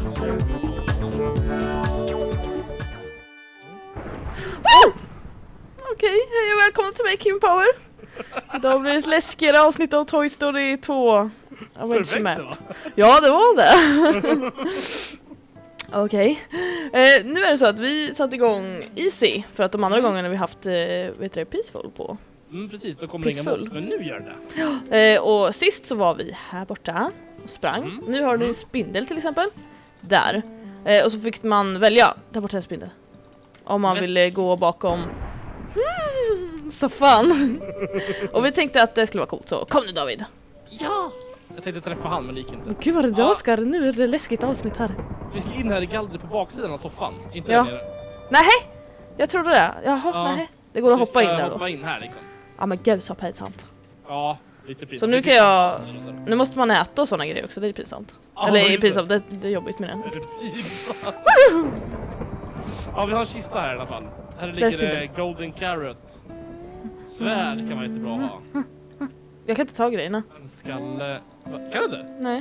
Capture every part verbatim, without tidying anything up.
Okej, hej och välkommen till mig, Kim Power. Idag blir det ett läskigare avsnitt av Toy Story två. Perfekt, Map. va? Ja, det var det. Okej, eh, nu är det så att vi satte igång Easy för att de andra mm. gångerna vi haft eh, vet du, Peaceful på. Mm, precis, då kommer det inga mål, men nu gör det. Ja, eh, och sist så var vi här borta och sprang. Mm. Nu har du en spindel till exempel. Där. Eh, och så fick man välja, där borta är en spindel. Om man men... ville gå bakom mm, soffan. Och vi tänkte att det skulle vara coolt, så kom nu David. Ja! Jag tänkte träffa han, men det gick inte. Gud vad det dråskar, nu är det läskigt avsnitt här. Vi ska in här i gallret på baksidan av soffan, inte ja. där nere. Nej, jag trodde det. Jaha, ja. nej. Det går att hoppa in där då. hoppa in här liksom. Ja men gud så pinsamt. Ja, lite pinsamt. Så nu kan jag... Nu måste man äta och såna grejer också, det är pinsamt. Ja, eller är pinsamt, det. Det, det är jobbigt med det. Det är pinsamt. Ja, vi har en kista här i alla fall. Här ligger det golden carrot. Svärd kan man inte bra ha. Jag kan inte ta grejerna. En skalle... Kan du inte? Nej.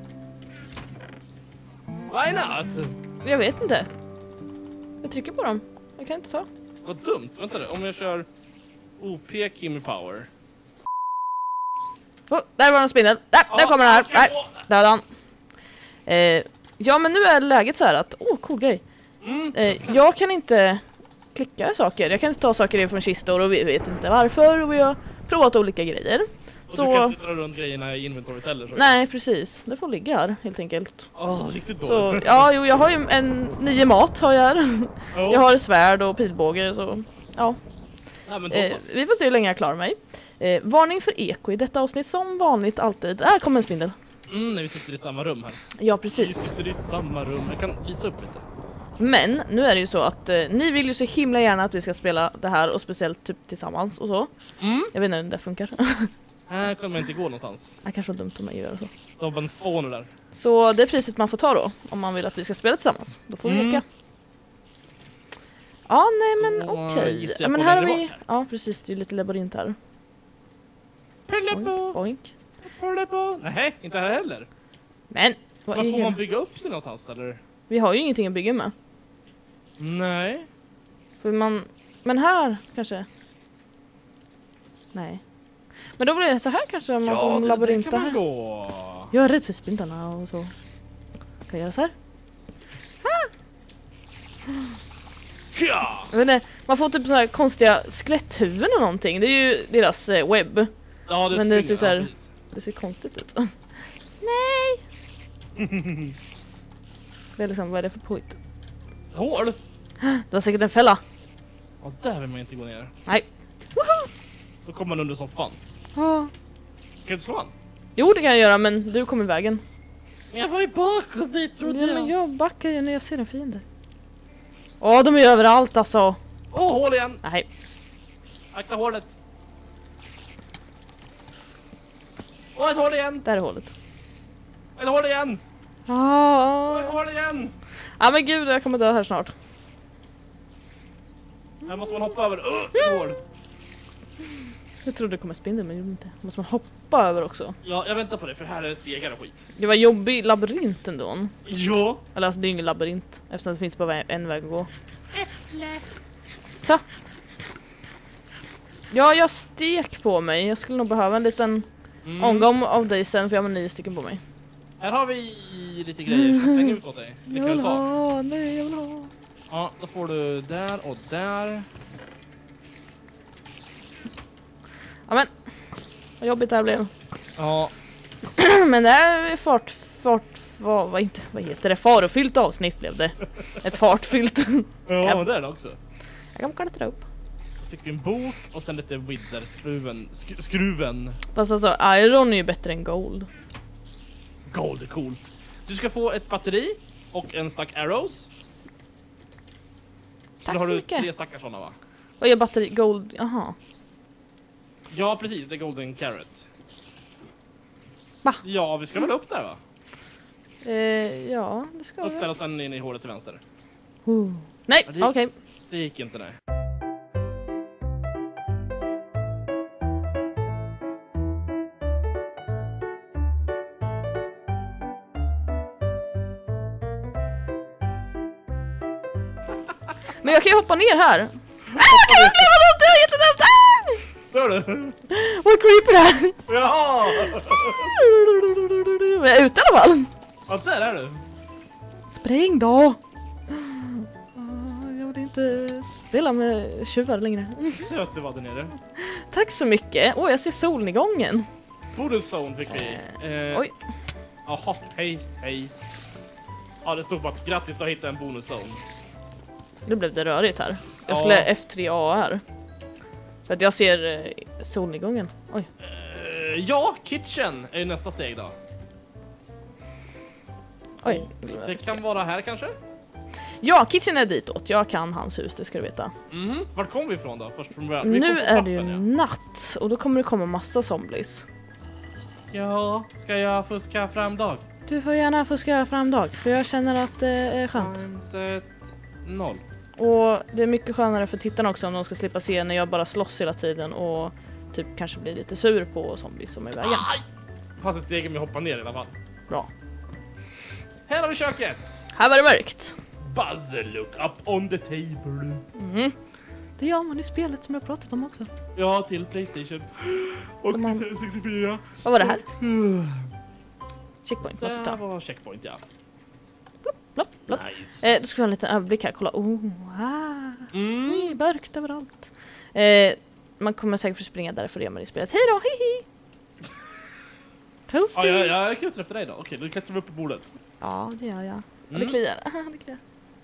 Why not? Jag vet inte. Jag trycker på dem. Jag kan inte ta. Vad dumt. Vänta nu. Om jag kör O P Kimmy Power. Oh, där var en spindel. Där, ja, där kommer den här. Nej, där är den. Eh, ja, men nu är läget så här att... Åh, oh, cool grej. Mm, eh, jag kan inte klicka saker. Jag kan inte ta saker från kistor och vi vet inte varför. Och vi har provat olika grejer. Och så... du kan inte dra runt grejerna i inventoriet heller? Så. Nej, precis. Det får ligga här, helt enkelt. Åh, oh, riktigt dåligt. Så, ja, jo, jag har ju en nio mat har jag här. Oh. Jag har svärd och pilbåge, så ja. Ja, men då eh, vi får se hur länge jag klarar mig. Eh, varning för eko i detta avsnitt, som vanligt alltid. Här kommer en spindel. Mm, när vi sitter i samma rum här. Ja, precis. Vi sitter i samma rum. Jag kan visa upp lite. Men nu är det ju så att eh, ni vill ju så himla gärna att vi ska spela det här, och speciellt typ tillsammans och så. Mm. Jag vet inte hur det funkar. Här kommer man inte gå någonstans. Det kanske var dumt om jag gör så. De har en spawner där. Så det är priset man får ta då, om man vill att vi ska spela tillsammans. Då får vi mm. leka. Ja, nej men okej. Okay. Ja, men här har vi... Ja, precis. Det är lite labyrint här. Oink, oink. Nej, inte här heller. Men, vad får man bygga upp sig någonstans, eller? Vi har ju ingenting att bygga med. Nej. För man... Men här, kanske. Nej. Men då blir det så här kanske man ja, får en labyrint här. Gå. Jag är rädd för spindlarna och så. Kan jag göra så här? Ah! Ja. Jag vet inte, man får typ så här konstiga skeletthuvuden och någonting. Det är ju deras eh, webb. Ja, det men springer, det ser så här, ja, det ser konstigt ut. Nej. Det är liksom, vad är det för pojt? Hål. Det var säkert en fälla. Ja, där vill man inte gå ner. Nej. Woho! Då kommer man under som fan. Ja. Kan du slå han? Jo, det kan jag göra, men du kommer i vägen. Jag var ju bakom dig, trodde jag. Ja, men jag backar ju när jag ser en fiende. Åh, de är ju överallt alltså. Åh, hål igen. Nej. Akta hålet. Åh, ett hål igen. Där är hålet. Ett hål igen. Ah. Ett hål igen. Ja, men gud, jag kommer dö här snart. Här måste man hoppa över. Uh, hål. Jag trodde det kommer spindel, men inte. Måste man hoppa över också? Ja, jag väntar på det, för här är det stegar och skit. Det var jobbig labyrint ändå. Ja. Eller alltså, det är ingen labyrint. Eftersom det finns bara en väg att gå. Äpple. Så. Ja, jag stek på mig. Jag skulle nog behöva en liten mm. omgång av dig sen, för jag har nio stycken på mig. Här har vi lite grejer. Jag ska slänga ut åt dig. Det jag kan vill du ta. ha, nej, jag vill ha. Ja, då får du där och där. Ja, men vad jobbigt det här blev. Ja. Men det är fart, fart, vad, vad, inte, vad heter det? Farofyllt avsnitt blev det. Ett fartfyllt. Ja, men det är det också. Jag kan klättra upp. Då fick vi en bok och sen lite wither-skruven. Sk skruven. Fast alltså, iron är ju bättre än gold. Gold är coolt. Du ska få ett batteri och en stack arrows. Så då har du tre stackar sådana, va? Vad är batteri? Gold? Jaha. Ja, precis. Det är golden carrot. Va? Ja, vi ska väl upp där, va? Eh, ja, det ska vi. Upp där och sen in i hålet till vänster. Uh. Nej, ja, okej. Okay. Det gick inte, nej. Men jag kan ju hoppa ner här. Ah, kan jag glömma dem? Det var jättedumt! Ah! Hör du? Vad creepy det här! Jaha! Men jag är ute i alla fall. Ja, där är du. Spring då! Jag vill inte spela med tjuvar längre. Söt du var där nere. Tack så mycket. Åh, oh, jag ser solnedgången. Bonuszone fick vi. Eh, Oj. Jaha, hej, hej. Ja, det stod bara att grattis, du har hittat en bonuszone. Nu blev det rörigt här. Jag Ja. skulle F tre A här. För att jag ser eh, solnedgången. Oj. Eh, ja, kitchen är ju nästa steg då. Oj. Det kan vara här kanske? Ja, kitchen är ditåt. Jag kan hans hus, det ska du veta. Mhm. Vart kom vi ifrån då? Först från början. Vi kom Nu från är det ju trappen, ja. natt och då kommer det komma massa zombies. Ja, ska jag fuska fram dag? Du får gärna fuska fram dag, för jag känner att det är skönt. Time set noll. Och det är mycket skönare för tittarna också om de ska slippa se när jag bara slåss hela tiden och typ kanske blir lite sur på zombies som är i vägen. Aj! Fast ett steg med hoppa ner i alla fall. Bra. Här har vi köket. Här var det mörkt. Buzz look up on the table. Mm. Det gör man i spelet som jag pratat om också. Ja, till PlayStation. Och De har- sextiofyra. Vad var det här? Checkpoint, måste vi Det ta. var checkpoint, ja. Plopp, plopp. Nice. Eh, då ska vi ha en liten överblick här. Kolla. Oh, ah. Mm. Oj, mörkt överallt. Eh, man kommer säkert få springa där för det man i spelet. Hej då, hihi! Toasty! Ja, jag, jag är ute efter dig då. Okej, då klättrar vi upp på bordet. Ja, det gör jag. Och Mm. det kliar. det kliar.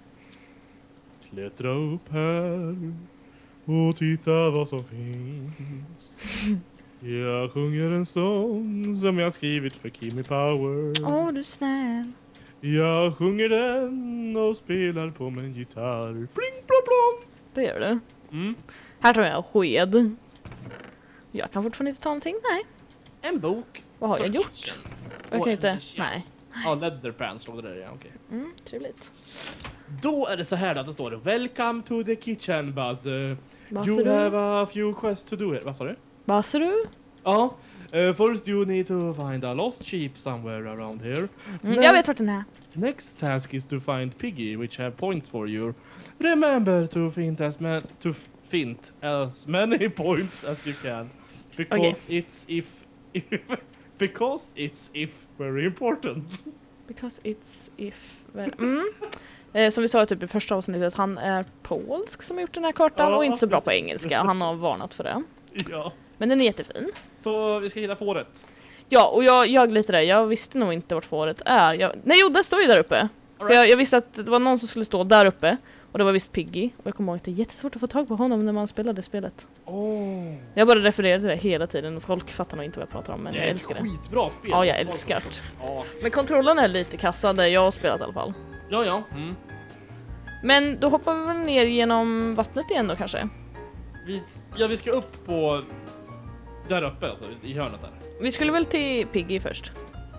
Klättra upp här och titta vad som finns. Jag sjunger en sång som jag skrivit för Kimmy Power. Åh, oh, du är snäll. Jag sjunger den och spelar på min gitarr. Pling plom plom. Det gör du. Mm. Här tror jag sked. Jag kan fortfarande inte ta någonting. Nej. En bok. Vad har jag Så gjort? kitchen. Jag Och kan en inte. tjänst. Nej. Ja, leather pants står det där, ja, okej. Mm, trevligt. Då är det så här att det står Welcome to the kitchen, Buzz. Uh, Vad you ser du? have a few quests to do here. Vad sa du? Vad ser du? Ja. Uh, first you need to find a lost sheep somewhere around here. Mm, jag vet vart den är. Next task is to find Piggy, which have points for you. Remember to fint as man to f- fint as many points as you can, because it's if, if because it's if very important. Because it's if... Well, mm. eh, som vi sa typ i första avsnittet, han är polsk som har gjort den här kartan Ja, och inte så bra på precis. engelska. Han har varnat för det. Ja. Men den är jättefin. Så vi ska hitta fåret. Ja, och jag jag lite där. Jag visste nog inte vart fåret är. Jag, nej, jo, det står ju där uppe. För jag, jag visste att det var någon som skulle stå där uppe. Och det var visst Piggy. Och jag kommer ihåg att det är jättesvårt att få tag på honom när man spelade spelet. Oh. Jag bara refererar till det hela tiden. Folk fattar nog inte vad jag pratar om, men Det jag är älskar ett det. skitbra spel. Ja, jag älskar det. Ja, Men kontrollen är lite kassad, jag har spelat i alla fall. ja. ja. Mm. Men då hoppar vi väl ner genom vattnet igen då kanske? Vi, ja, vi ska upp på där uppe, alltså i hörnet där. Vi skulle väl till Piggy först.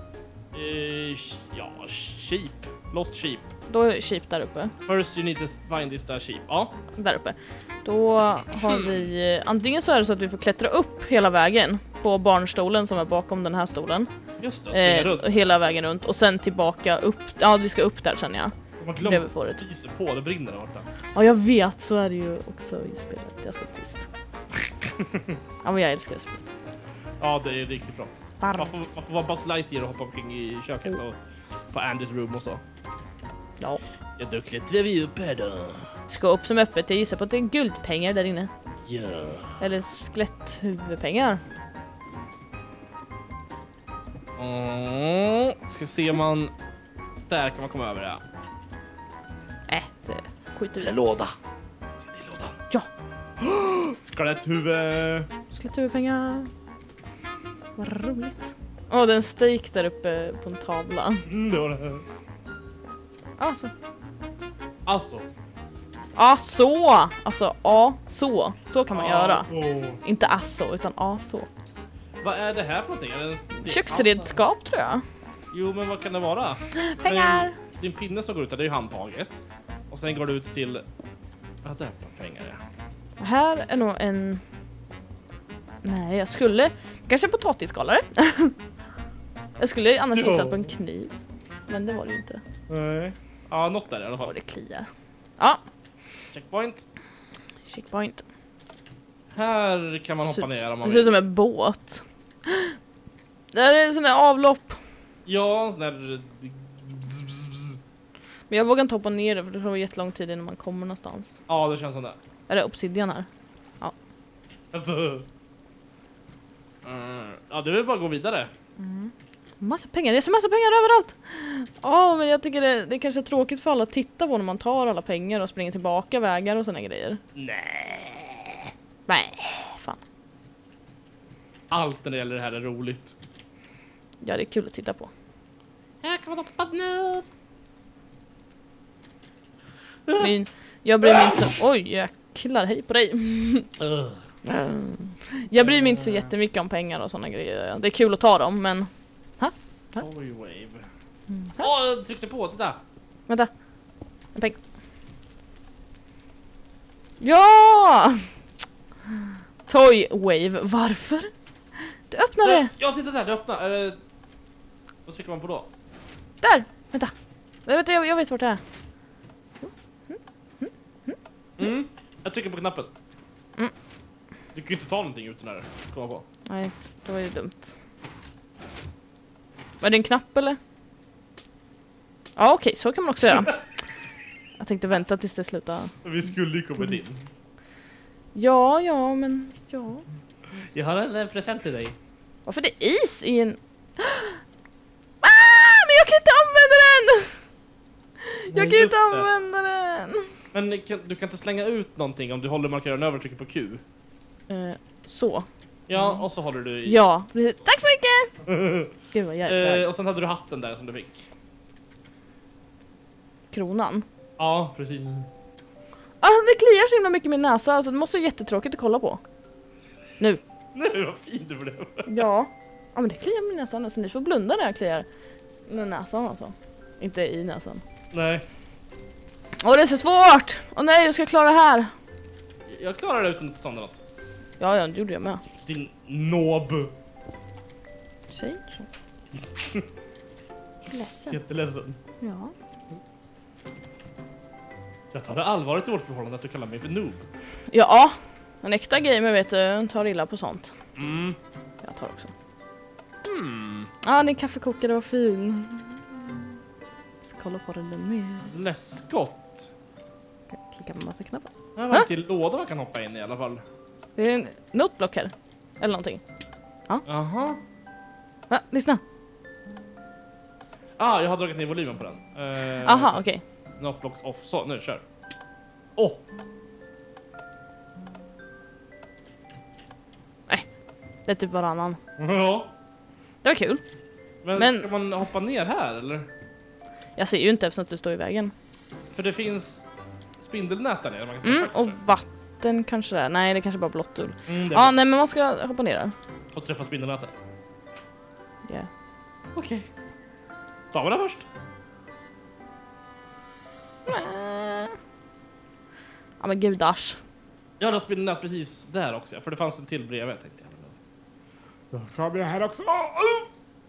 Eh, ja, sheep. Lost sheep. Då är Sheep där uppe. First you need to find this there sheep. Ja. Där uppe. Då har vi... Antingen så är det så att vi får klättra upp hela vägen på barnstolen som är bakom den här stolen. Just det, springa Eh, runt. hela vägen runt. Och sen tillbaka upp. Ja, vi ska upp där känner jag. De har det glömt vi får att ut. spisa på, det brinner där borta. Ja, jag vet. Så är det ju också i spelet. Jag ska sist. Ja, men jag älskar det spelet. Ja, det är riktigt bra. Man Varm. får, man får vara Buzz Lightyear och hoppa omkring i köket och på Andys room och så. Ja. Ja, då klättrar vi upp här då. Ska upp som öppet. Jag gissar på att det är guldpengar där inne. Ja. Eller skeletthuvudpengar. Mm. Ska se om man... Där kan man komma över det. Äh, det skiter vi i. En låda. Ska till lådan. Ja. Skeletthuvud. Skeletthuvudpengar. Vad roligt. Åh, det är en steak där uppe på en tavla. Mm, det var det här. Alltså. Alltså. Ja, så. Alltså, ja, så. Så kan man göra. Alltså. Inte alltså, utan ja, så. Vad är det här för någonting? Är det en stek- Köksredskap, tror jag. Jo, men vad kan det vara? Pengar. Men din pinne som går ut där, det är ju handtaget. Och sen går det ut till... Ja, där på pengar, ja. Här är nog en... Nej, jag skulle... Kanske potatisskalare. Jag skulle annars Ja. gissa på en kniv. Men det var det ju inte. Nej. Ja, något där i alla Åh, fall. det kliar. Ja. Checkpoint. Checkpoint. Här kan man hoppa ner om Det man ser ut vill. som en båt. Där är en sån där avlopp. Ja, sån där... Men jag vågar inte hoppa ner det för det tar jättelång tid innan man kommer någonstans. Ja, det känns som det. Är det obsidian här? Alltså... Mm. Ja, du vill bara gå vidare. Mm. Massa pengar, det är så massa pengar överallt! Ja, men jag tycker det, det är kanske tråkigt för alla att titta på när man tar alla pengar och springer tillbaka vägar och såna grejer. Nej. Nej, fan. Allt när det gäller det här är roligt. Ja, det är kul att titta på. Här kan man hoppa ner. Men jag bryr mig inte så... Oj, jäklar, hej på dig! Uh. Jag bryr mig inte så jättemycket om pengar och såna grejer. Det är kul att ta dem, men... Ha? Toy wave. Mm. Åh, oh, jag tryckte på, titta! Vänta. En peng. Ja! Toy wave, varför? Du öppnar det! Ja, titta där, det öppnar. Är det... Vad trycker man på då? Där! Vänta. Jag vet, jag, jag vet vart det är. Mm. Jag trycker på knappen. Mm. Du kan ju inte ta någonting utan det här. Komma på. Nej, det var ju dumt. Var det en knapp eller? Ja, okej, så kan man också göra. Jag tänkte vänta tills det slutar. Vi skulle ju kommit in. Ja, ja, men ja. Jag har en, en present till dig. Varför är det is i en... Ah, men jag kan inte använda den! Jag Nej, kan inte just det. använda den! Men kan, du kan inte slänga ut någonting om du håller markören över och trycker på Q. Eh, så. Ja, och så håller du i. Ja, precis. Tack så mycket! Gud vad jävla eh, och sen hade du hatten där som du fick. kronan. Ja, precis. Ah, det kliar så himla mycket i min näsa, alltså det måste vara jättetråkigt att kolla på. Nu. Nej, vad fin du blev. Ja. Ja, men det kliar i min näsa, alltså ni får blunda när jag kliar med näsan alltså. Inte i näsan. Nej. Åh, det är så svårt! Åh nej, jag ska klara det här. Jag klarar det utan att sånt något. Ja, ja, det gjorde jag med. Din nob. Säg så. Ledsen. Jätteledsen. Ja. Jag tar det allvarligt i vårt förhållande att du kallar mig för noob. Ja, en äkta gamer vet du, tar illa på sånt. Mm. Jag tar också. Mm. Ja, ah, din kaffekokare var fin. Ska kolla på den mer. Läskott. Klicka på massa knappar. Det var en till låda man kan hoppa in i alla fall. Det är en noteblock här. Eller någonting. Aha. Va? Lyssna. Ah, jag har dragit ner volymen på den. Uh, Aha, okej. Okay. Notblocks off. Så, nu kör. Åh! Oh. Nej, det är typ varannan. Ja. Det var kul. Men, Men- ska man hoppa ner här eller? Jag ser ju inte eftersom att det står i vägen. För det finns spindelnät där nere. Man kan Mm, träffa och kanske. vatten kanske där. Nej, det kanske bara blått ull. Mm, det är Ja, bra. nej men man ska hoppa ner där. Och träffa spindelnätet. Yeah. Okej. Okay. Tar vi det först? Ja men gudars. Jag hade spindelnät precis där också. För det fanns en till bredvid tänkte jag. Då tar jag här också. Oh!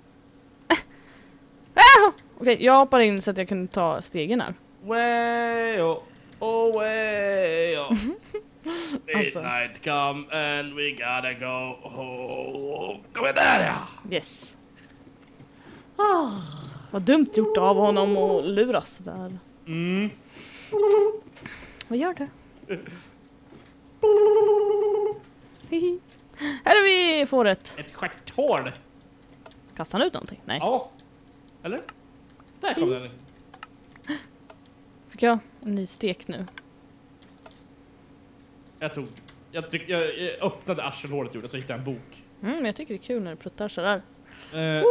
Ah! Okej, okay, jag hoppar in så att jag kan ta stegen här. Way oh, oh way oh. Alltså. Midnight come and we gotta go home. Kom igen där ja! Yes. Ah, vad dumt gjort av honom att luras där. Mm. Vad gör du? Hihi. Här är vi fåret. Ett stjärthål. Kastar han ut någonting? Nej. Ja. Eller? Där kom den. Fick jag en ny stek nu? Jag tog... Jag, tryck, jag, jag öppnade arselhålet gjorde så hittade jag en bok. Mm, jag tycker det är kul när det pruttar sådär. Eh,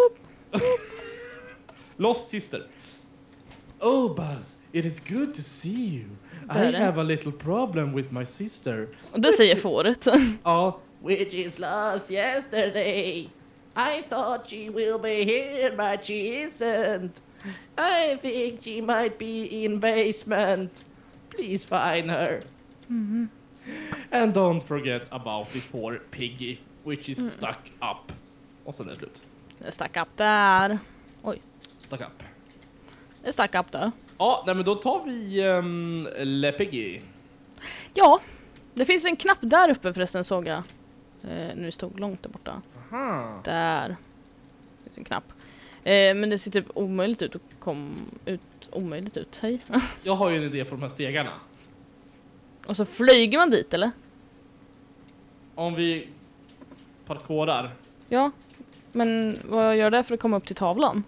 Lost Sister. Oh Buzz, it is good to see you. Där I är det. have a little problem with my sister. Och det säger fåret. Oh, which is lost yesterday. I thought she will be here, but she isn't. I think she might be in basement. Please find her. Mm. And don't forget about this poor piggy, which is Mm. stuck up. Och sen är det slut. Det stack upp där. Stuck up. Det stack upp där. Ja, nej, men då tar vi um, Le Piggy. Ja, det finns en knapp där uppe förresten såg jag. Eh, nu stod långt där borta. Aha. Där. Det finns en knapp. Eh, men det ser typ omöjligt ut att komma ut. Omöjligt ut, hej. Jag har ju en idé på de här stegarna. Och så flyger man dit, eller? Om vi parkourar. Ja, men vad gör det för att komma upp till tavlan?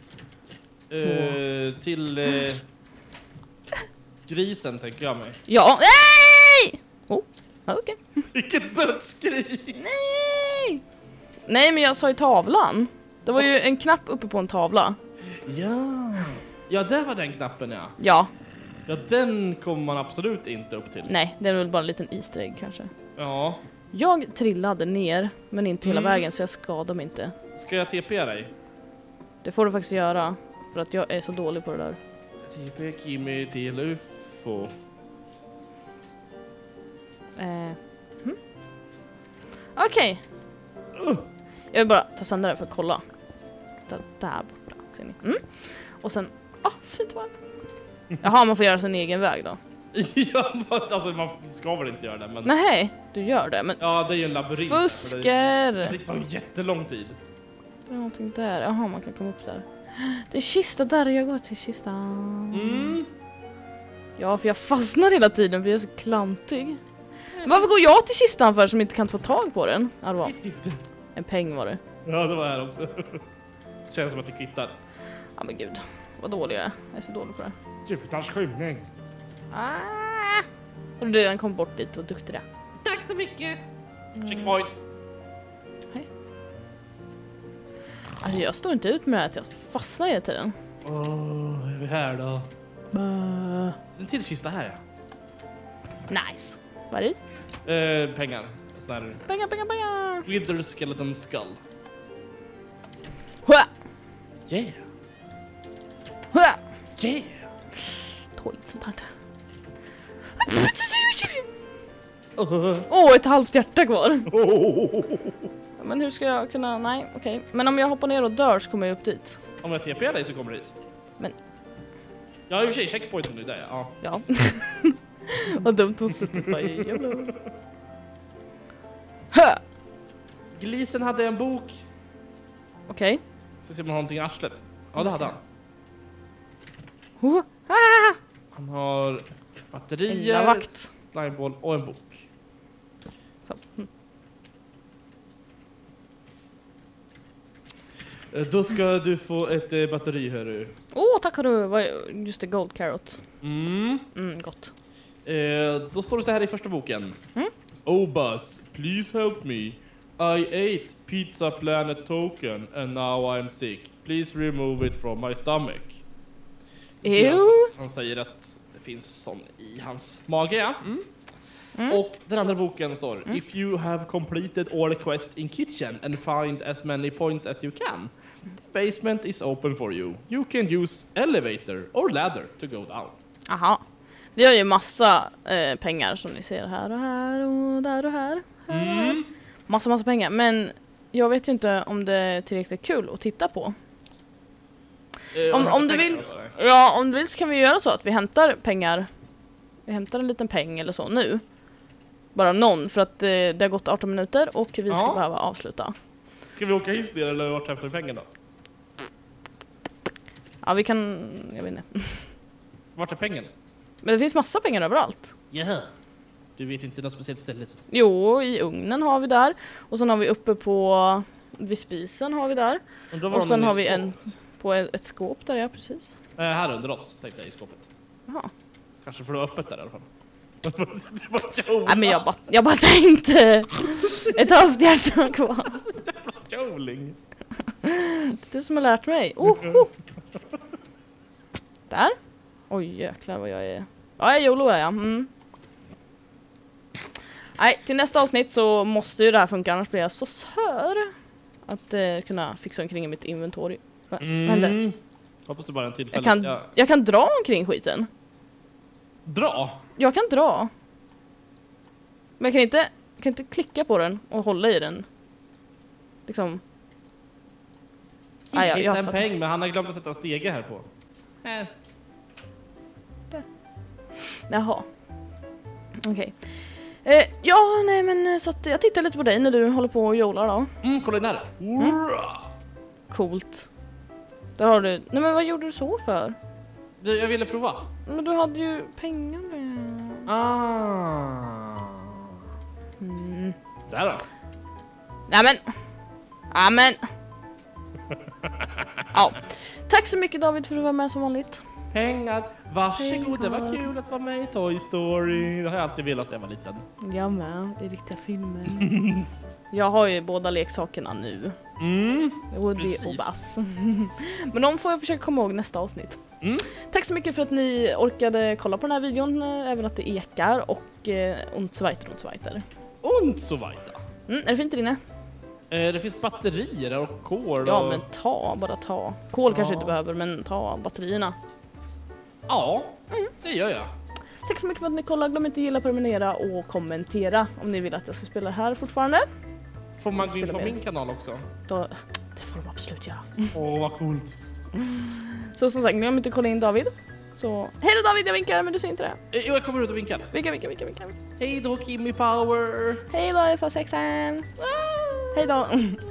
Eh, till eh, grisen tänker jag mig. Ja, nej! Oh, ja, okej. Vilket dödsskrik! Nej! Nej, men jag sa ju tavlan. Det var ju en knapp uppe på en tavla. Ja, ja där var den knappen ja. Ja, Ja, den kommer man absolut inte upp till. nej, det är väl bara en liten easter egg kanske. Ja. Jag trillade ner, men inte hela Mm. vägen så jag skadade mig inte. Ska jag T P dig? Det får du faktiskt göra, för att jag är så dålig på det där. T P Kimmy till U F O. Eh. Hmm. Okej. Jag vill bara ta sönder det för att kolla. Där, där borta, ser ni. Mm. Och sen, ah, fint var det. Jaha, man får göra sin egen väg då. Ja, alltså man ska väl inte göra det, men... Nej, du gör det, men Ja, det är ju en labyrint. fusker! Det, det tar jättelång tid. Det är någonting där. Jaha, man kan komma upp där. Det är kista där, jag går till kistan. Mm. Ja, för jag fastnar hela tiden för jag är så klantig. Men varför går jag till kistan för som inte kan få tag på den? Ja, det var en peng var det. Ja, det var här också. Känns som att det kvittar. Ja, men gud. Vad dålig jag är. Jag är så dålig på det. Jupiters skymning. Ah! Och du redan kom bort dit, vad duktig det är. Tack så mycket. Checkpoint. Alltså jag står inte ut med det här att jag fastnar hela tiden. Åh, oh, är vi här då? Bäh. En till kista här, ja. Nice. Vad är det? Eh, pengar. Sån här Pengar, pengar, pengar! Glitter Skeleton Skull. Hua! Yeah. Hua! Yeah. Tål inte sånt här. Uh. Åh, oh, ett halvt hjärta kvar. Oh. Men hur ska jag kunna... Nej, okej. Okay. Men om jag hoppar ner och dör så kommer jag upp dit. Om jag T P dig så kommer du dit. Men... Jag har ju i och för sig checkpointen nu där, ja. Ja. Vad dumt hon sitter bara i jävla... Hö! Glisen hade en bok. Okej. Ska se om han har någonting i arslet. Ja, det hade han. Okay. Ah! Han har batterier, Änglavakt. slimeball och en bok. Så. Mm. Då ska du få ett eh, batteri, hörru. Åh, oh, tack har du. Vad- Just det, gold carrot. Mm. Mm, gott. Eh, då står det så här i första boken. Mm. Oh bus, please help me. I ate Pizza Planet token and now I'm sick. Please remove it from my stomach. Det är alltså att han säger att det finns sån i hans mage, ja. Mm. Mm. Och den andra boken står: Mm. If you have completed all the quests in kitchen and find as many points as you can, the basement is open for you. You can use elevator or ladder to go down. Aha. Vi har ju massa eh, pengar som ni ser här och här och där och här. här. Mm. Massa, massa pengar. Men jag vet ju inte om det är tillräckligt kul att titta på. Eh, Om, har om du pengar vill, och sådär. ja, om du vill så kan vi göra så att vi hämtar pengar. Vi hämtar en liten peng eller så nu. Bara någon, för att eh, det har gått arton minuter och vi ska Ja. behöva avsluta. Ska vi åka hiss ner eller vart hämtar vi pengar då? Ja, vi kan... Jag vet inte. Vart är pengen? Men det finns massa pengar överallt. Yeah. Du vet inte något speciellt ställe? Så. Jo, i ugnen har vi där. Och sen har vi uppe på... Vid spisen har vi där. Undrar var Och de sen är i har vi en... skåpet. På ett, ett skåp där, ja, precis. Eh, här under oss, tänkte jag, i skåpet. Jaha. Kanske får du öppet där i alla fall. Det var Joel. Nej, men jag bara, jag bara tänkte... Ett halvt hjärta kvar. Joling. Det är du som har lärt mig. Oh, oh. Där. Oj, jäklar vad jag är. Ja, jag är YOLO är jag. Mm. Nej, till nästa avsnitt så måste ju det här funka, annars blir jag så sör. Att eh, kunna fixa omkring i mitt inventory. Va? Mm. Vad hände? Hoppas det bara är en tillfälle. Jag kan, Ja. jag kan dra omkring skiten. Dra! Jag kan dra. Men jag kan inte, jag kan inte klicka på den och hålla i den. Liksom. Kim Ah, ja, jag hittade en fattar. peng, men han har glömt att sätta en stege här på. Här. Jaha. Okej. Okay. Eh, ja, nej men så att jag tittar lite på dig när du håller på och jolar då. Mm, kolla in här. Mm. Coolt. Där har du... Nej men vad gjorde du så för? Du, jag ville prova. Men du hade ju pengar med. Ah. Mm. Där då. Nej men. Amen. Ja. Tack så mycket David för att du var med som vanligt. Pengar. Varsågod, Pengar. det var kul att vara med i Toy Story. Det har jag alltid velat när jag var liten. Jag med, i riktiga filmer. Jag har ju båda leksakerna nu. Mm, Woody precis. och Buzz. Men de får jag försöka komma ihåg nästa avsnitt. Mm. Tack så mycket för att ni orkade kolla på den här videon, även att det ekar och eh, und so weiter, und so weiter. Und so weiter. Mm, är det fint där inne? Eh, det finns batterier och kol. Ja, och... men ta, bara ta. Kol Ja. kanske inte behöver, men ta batterierna. Ja, det gör jag. Tack så mycket för att ni kollade. Glöm inte att gilla, prenumerera och kommentera om ni vill att jag ska spela här fortfarande. Får man gå in Spelar på med. min kanal också? Då, det får de absolut göra. Åh, vad coolt. Så som sagt, glöm inte att kolla in David. Så, hej då David, jag vinkar men du ser inte det. Eh, jag kommer ut och vinkar. Vinka, vinka, vinka, vinka. Hej då, Kimmy Power. Hej då, jag får sexan. Hej då.